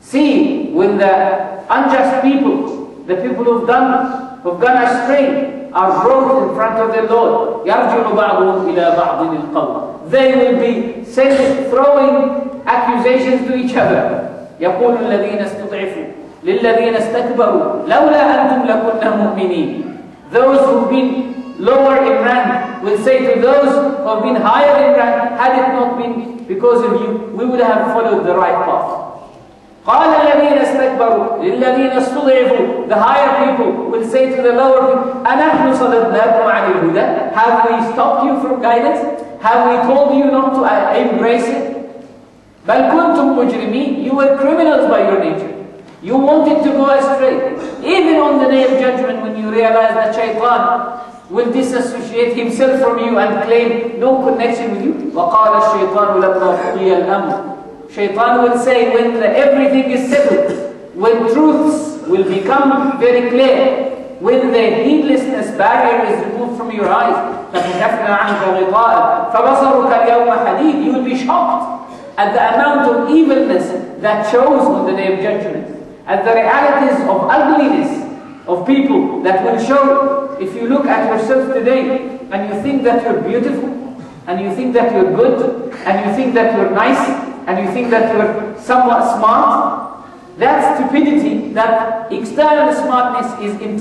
See, when the unjust people, the people who've gone astray, are brought in front of the Lord, يَرْجِعُ بَعْضُهُمْ إِلَى بَعْضٍ الْقَوْلِ, they will be throwing accusations to each other. يَقُولُ الَّذِينَ اسْتُضْعِفُوا لِلَّذِينَ اسْتَكْبَرُوا لَوْلَا أَنْتُمْ لَكُنَّا مُؤْمِنِينَ. Those who've been lower in rank will say to those who have been higher in rank, had it not been because of you, we would have followed the right path. قال الذين استكبروا للذين استضعفوا, the higher people will say to the lower people, أنحن صددناكم عن الهدى, have we stopped you from guidance? Have we told you not to embrace it? بل كنتم مجرمين, you were criminals by your nature. You wanted to go astray. Even on the day of judgment, when you realize that shaitan will disassociate himself from you and claim no connection with you. وقال الشيطان لما قضي الأمر. Shaitan will say, when everything is settled, when truths will become very clear, when the heedlessness barrier is removed from your eyes, فَكَشَفْنَا عَنْكَ غِطَاءَكَ فَبَصَرُكَ الْيَوْمَ حَدِيدٌ, you will be shocked at the amount of evilness that shows on the day of judgment, at the realities of ugliness of people that will show. If you look at yourself today and you think that you're beautiful, and you think that you're good, and you think that you're nice, and you think that you're somewhat smart, that stupidity, that external smartness is in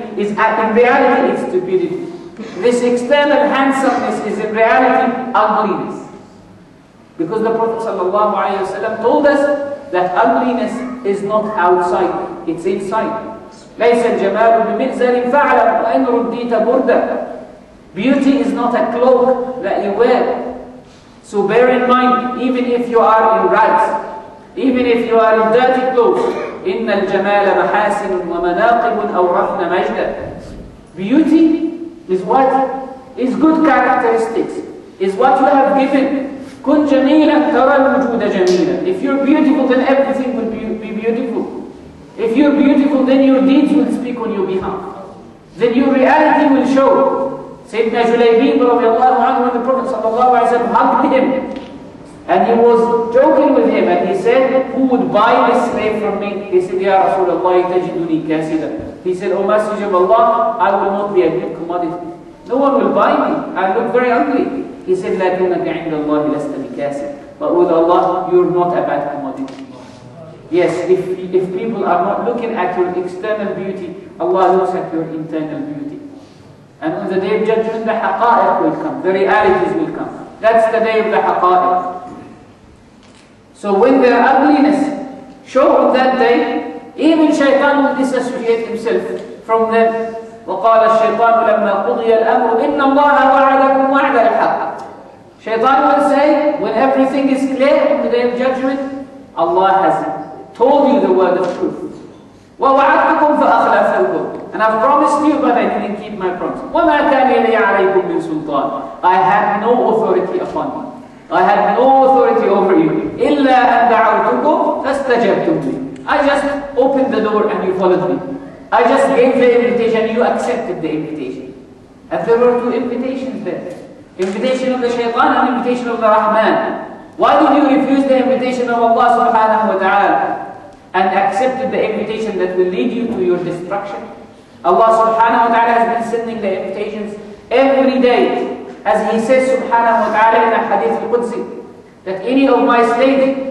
reality it's stupidity. This external handsomeness is in reality ugliness. Because the Prophet ﷺ told us that ugliness is not outside, it's inside. ليس الجمال بمئزر فاعلم وإن رديت بردا. Beauty is not a cloak that you wear. So bear in mind, even if you are in rags, even if you are in dirty clothes, إن الجمال محاسن ومناقب أورثن مجدا. Beauty is what is good characteristics, is what you have given. كن جميلا ترى الوجود جميلا. If you're beautiful, then everything will be beautiful. If you're beautiful, then your deeds will speak on your behalf. Then your reality will show. Sayyidina Julaybib radiallahu anhu, when the Prophet sallallahu alayhi wa sallam hugged him, and he was joking with him, and he said, who would buy this slave from me? He said, Ya Rasulullah, tajiduni kasida. He said, O Messenger of Allah, I will not be a good commodity. No one will buy me. I look very ugly. He said, لَكِنَّكَ عِنْدَ اللَّهِ لَسْتَ بِكَاسِدٍ. But with Allah, you're not a bad commodity. Yes, if people are not looking at your external beauty, Allah looks at your internal beauty. And on the day of judgment, the haqa'iq will come, the realities will come. That's the day of the haqa'iq. So when their ugliness show on that day, even shaitan will disassociate himself from them. وقال الشيطان لما قضي الأمر إن الله وعدكم وعد الحق. Shaitan will say, when everything is clear on the day of judgment, Allah has told you the word of truth. وَوَعَدْتُكُمْ فَأَخْلَفْتُكُمْ. And I've promised you, but I didn't keep my promise. وَمَا كَانَ لِي عَلَيْكُمْ مِنْ سُلْطَانٍ. I had no authority upon you. I had no authority over you. إِلَّا أَنْ دَعَوْتُكُمْ فَاسْتَجَبْتُمْ لِي. I just opened the door and you followed me. I just gave the invitation, you accepted the invitation. And there were two invitations there. Invitation of the shaitan and invitation of the Rahman. Why did you refuse the invitation of Allah subhanahu wa ta'ala and accepted the invitation that will lead you to your destruction? Allah subhanahu wa ta'ala has been sending the invitations every day. As He says subhanahu wa ta'ala in the hadith al-Qudsi, that any of my slaves,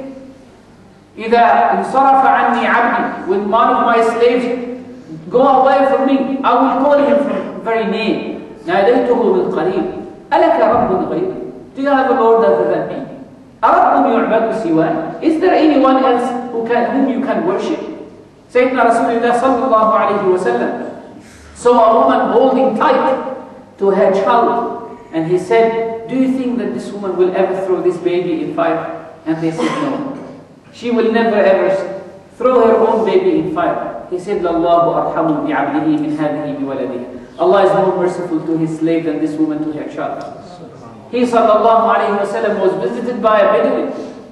إِذَا انصَرَفَ عَنِّي عَبْدِي, when one of my slaves go away from me, I will call him from very name. نَادَيْتُهُ بِالْقَرِيبِ أَلَكَ رَبٌّ غَيْرِي. Do you have a Lord other than me? أَرَبٌّ يُعْبَدُ سِوَانِ. Is there anyone else whom you can worship? Sayyidina Rasulullah sallallahu alayhi wa sallam saw a woman holding tight to her child, and he said, do you think that this woman will ever throw this baby in fire? And they said no. She will never ever throw her own baby in fire. He said, لَاللَّهُ أَرْحَمُ بِعَبْدِهِ مِنْ هَذِهِ بِوَلَدِهِ. Allah is more merciful to His slave than this woman to her child. He sallallahu alayhi wa sallam was visited by a Bedouin.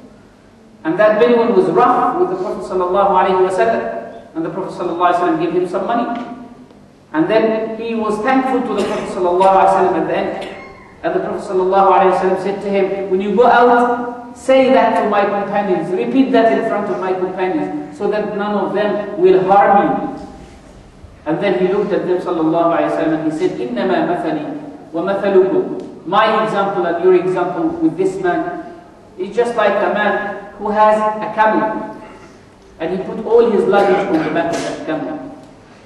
And that Bedouin was rough with the Prophet sallallahu alayhi wa sallam. And the Prophet sallallahu alayhi wa sallam gave him some money. And then he was thankful to the Prophet sallallahu alayhi wa sallam at the end. And the Prophet sallallahu alayhi wa sallam said to him, when you go out, say that to my companions. Repeat that in front of my companions. so that none of them will harm you. And then he looked at them, sallallahu alayhi wa sallam, and he said, إِنَّمَا مَثَلِي وَمَثَلُكُمْ. My example and your example with this man is just like a man who has a camel, and he put all his luggage on the back of that camel.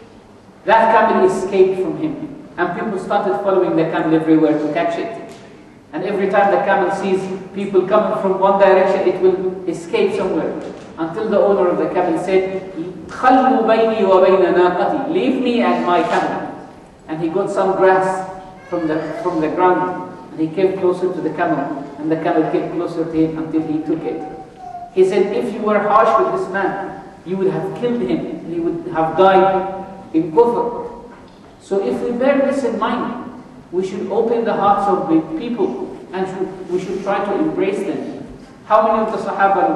That camel escaped from him, and people started following the camel everywhere to catch it. And every time the camel sees people coming from one direction, it will escape somewhere. Until the owner of the camel said, خَلُّوا بَيْنِي وَبَيْنَ نَاقَتِي. Leave me and my camel. And he got some grass from the ground, and he came closer to the camel, and the camel came closer to him until he took it. He said, if you were harsh with this man, you would have killed him, and he would have died in kufr. So if we bear this in mind, we should open the hearts of the people, and we should try to embrace them. How many of the Sahaba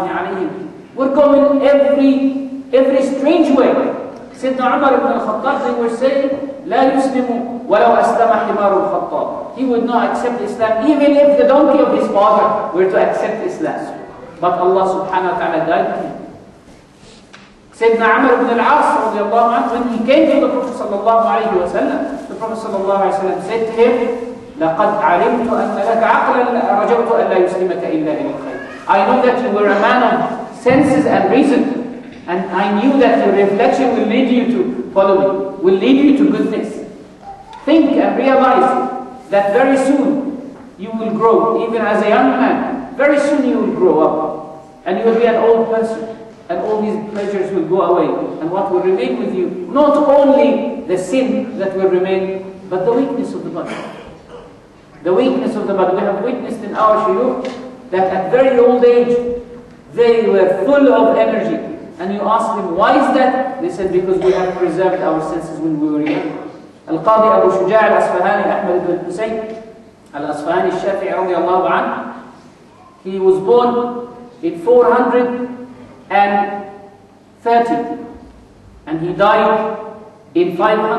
were going every strange way? Sayyidina Umar ibn al-Khattab, they were saying, لا يسلم ولو أسلم حمار الخطاب. He would not accept Islam even if the donkey of his father were to accept Islam. But Allah subhanahu wa ta'ala guided him. Sayyidina Amr ibn al-As, when he came to the Prophet sallallahu alayhi wa sallam, the Prophet sallallahu alayhi wa sallam said to him, لَقَدْ عَلِمْتُ أَنَّ لَكَ عَقْلًا رَجَوْتُ أَنْ لَا يُسْلِمَكَ إِلَّا إِلَى الْخَيْرِ. I know that you were a man of senses and reason, and I knew that your reflection will lead you to follow me, will lead you to goodness. Think and realize that very soon you will grow, even as a young man. Very soon you will grow up, and you will be an old person, and all these pleasures will go away. And what will remain with you, not only the sin that will remain, but the weakness of the body. The weakness of the body. We have witnessed in our shuyukh that at very old age, they were full of energy. And you ask them, why is that? They said, because we have preserved our senses when we were young. Al-Qadi Abu Shuja' al-Asfahani, Ahmad ibn Husayn, al-Asfahani al-Shafi'i radiyallahu anhu, he was born in 430, and he died in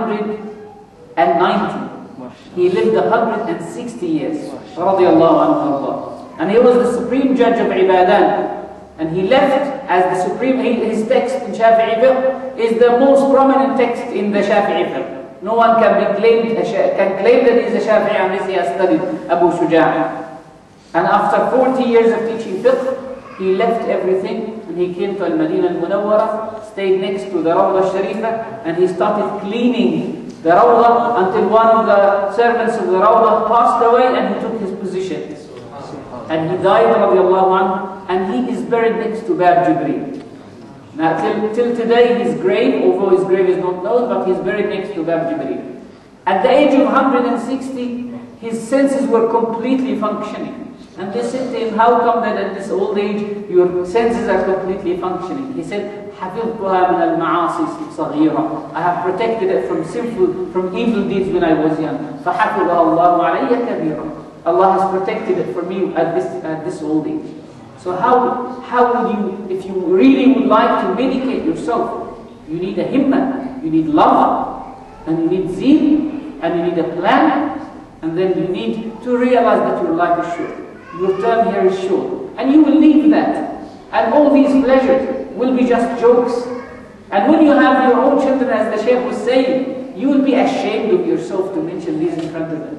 590. He lived 160 years, radiyallahu anhu. And he was the supreme judge of Ibadan. And he left as the supreme, his text in Shafi'i fiqh is the most prominent text in the Shafi'i fiqh. No one can claim that he is a Shafi'i unless he has studied Abu Shuja'. And after 40 years of teaching fiqh, he left everything and he came to Al-Madinah Al-Munawwara, stayed next to the Rawdah Sharifah, and he started cleaning the Rawdah until one of the servants of the Rawdah passed away and he took his position. And he died, radiallahu anhu, and he is buried next to Bab Jibreel. Now, till today, his grave, although his grave is not known, but he's buried next to Bab Jibreel. At the age of 160, his senses were completely functioning. And they said to him, how come that at this old age, your senses are completely functioning? He said, حَفِظْتُهَا مِنَ الْمَعَاصِي صَغِيرًا. I have protected it from evil deeds when I was young. فَحَفِظَهَا اللَّهُ عَلَيَّ كَبِيرًا. Allah has protected it from you at this old age. So how would you, if you really would like to medicate yourself, you need a himmah, you need love, and you need zeal, and you need a plan, and then you need to realize that your life is short. Your term here is short. And you will leave that. And all these pleasures will be just jokes. And when you have your own children, as the Shaykh was saying, you will be ashamed of yourself to mention these in front of them.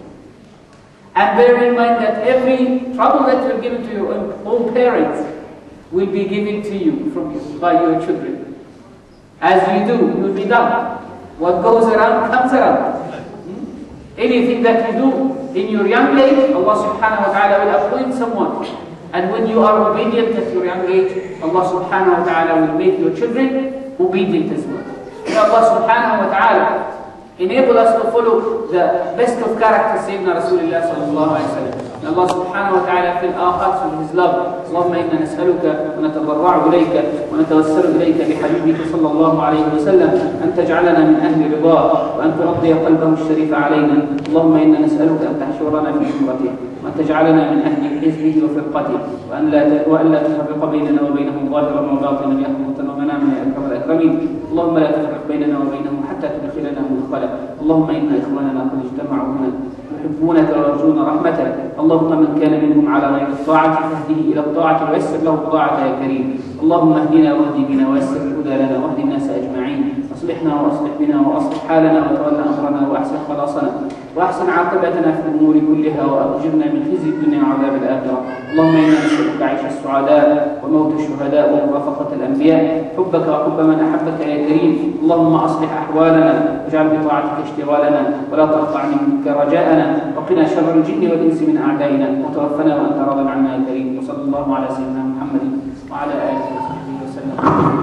And bear in mind that every trouble that you're given to your own parents will be given to you by your children. As you do, you will be done. What goes around comes around. Anything that you do in your young age, Allah subhanahu wa ta'ala will appoint someone. And when you are obedient at your young age, Allah subhanahu wa ta'ala will make your children obedient as well. May Allah subhanahu wa ta'ala enable us to follow the best of character, Sayyidina Rasulullah sallallahu alayhi wa sallam. May Allah subhanahu wa ta'ala fill our hearts with His love. Allahumma inna nas'aluka wa natadarra'u ilayka wa natawassalu ilayka bihabibika sallallahu alayhi wa sallam an taj'alana min ahli ridha wa an turaddiya qalbahu ash-sharif alayna. Allahumma inna nas'aluka an tahshurana fi umratik wa an taj'alana min ahli hizbihi wa firqatihi wa an la tufarriqa baynana wa baynahum zahiran wa batinan yahmatan wa manaman ya akram al-akramin. اللهم لا تفرق بيننا وبينهم حتى تدخلنا مدخلا اللهم إن إخواننا قد اجتمعوا هنا يحبونك ويرجون رحمتك. اللهم من كان منهم على غير الطاعة فاهده إلى الطاعة ويسر له الطاعة يا كريم. اللهم اهدنا واهد بنا ويسر الهدى لنا واهد الناس أجمعين. أصلحنا وأصلح بنا وأصلح حالنا وتولى أمرنا وأحسن خلاصنا وأحسن عاقبتنا في الأمور كلها وأجرنا من خزي الدنيا وعذاب الآخرة. اللهم إنا نسألك عيش السعداء وموت الشهداء ومرافقة الأنبياء، حبك وحب من أحبك يا كريم. اللهم أصلح أحوالنا واجعل بطاعتك اشتغالنا ولا تقطع منك رجاءنا، وقنا شر الجن والإنس من أعدائنا، وتوفنا وأنت راض عنا يا كريم. وصلى الله على سيدنا محمد وعلى آله وصحبه وسلم.